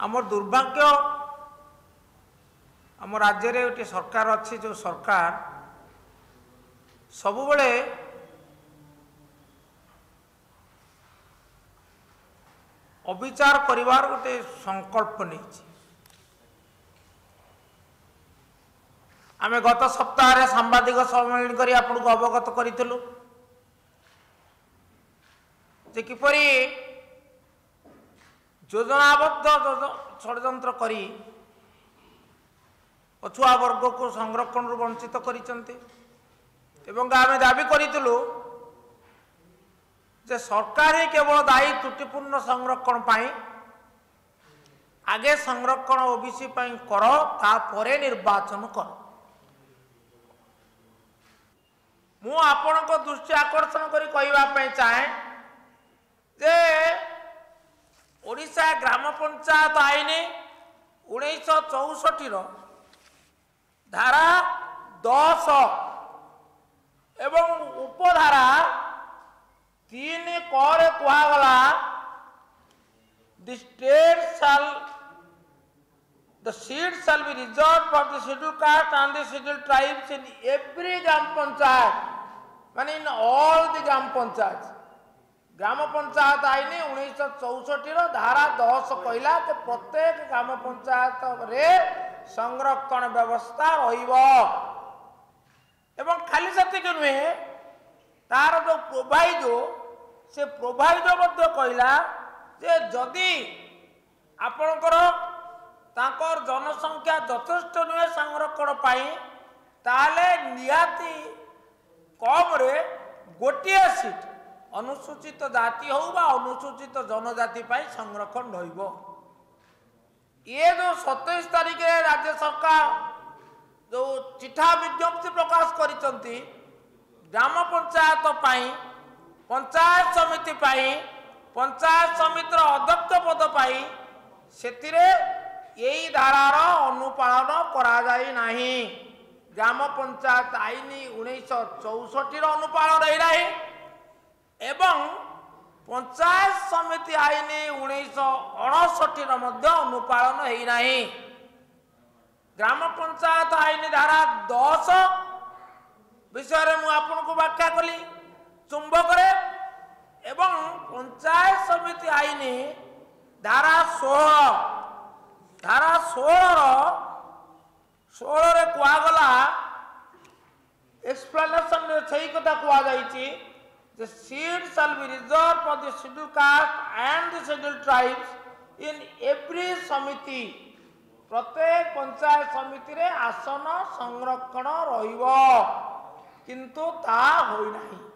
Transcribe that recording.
आमर दुर्भाग्य आम राज्य रे गोटे सरकार अच्छी जो सरकार सबुबले अविचार करिवार गोटे संकल्प नहीं। आमे गत सप्ताह सांबादिक सम्मेलन करी आपको अवगत करूँ जे किपरि योजनाबद्ध षड्यंत्र करी पछुआ वर्ग को संरक्षण वंचित करिसंते। एवं आमे दाबी करितलु जे सरकार ही केवल दायी त्रुटिपूर्ण संरक्षण पाई आगे संरक्षण ओबीसी पाई कर तापरे निर्वाचन कर। मु आपण को दृष्टि आकर्षण करी कहवा पाई चाहे जे ओडिशा ग्राम पंचायत आईन 1964 धारा 10 एवं उपधारा 3 क कहगला the seat shall be reserved for the scheduled caste and the scheduled tribes in every gram panchayat, माने in all the gram panchayats। ग्राम पंचायत आईन 1964 धारा 10 कहला कि प्रत्येक ग्राम पंचायत रे संरक्षण व्यवस्था रहिबो। एवं खाली सतिक नुहे तार जो प्रोवाइडो से प्रोवाइडो मध्य कहला जे जदि आपणकर तांकर जनसंख्या यथेष्ट नुहे संरक्षण पाई ताले निहाती कम रे गोटिए सीट अनुसूचित जाति हो बा अनुसूचित जनजाति पाई संरक्षण रहिबो। ये जो 27 तारीख रे राज्य सरकार जो चिठा विज्ञप्ति प्रकाश करिसंती ग्राम पंचायत पाई पंचायत समिति पाई पंचायत समितिर अध्यक्ष पद पाई सेतिरे यही धारार अनुपालन करा जाई नाही। ग्राम पंचायत आईन 1964 अनुपालन रही नाही एवं पंचायत समिति आईन 1959 मध्य अनुपालन है नाही। ग्राम पंचायत आईन धारा 10 विषय मु आपको व्याख्या कली चुंबक रे एवं पंचायत समिति आईन धारा 16 रे कहगला एक्सप्लेनेशन रे सही कथा कहा जाईची the seat shall be reserved for the scheduled caste and the scheduled tribes in every samiti। प्रत्येक पंचायत समिति रे आसन संरक्षण रहिबो किंतु ता होई नाही।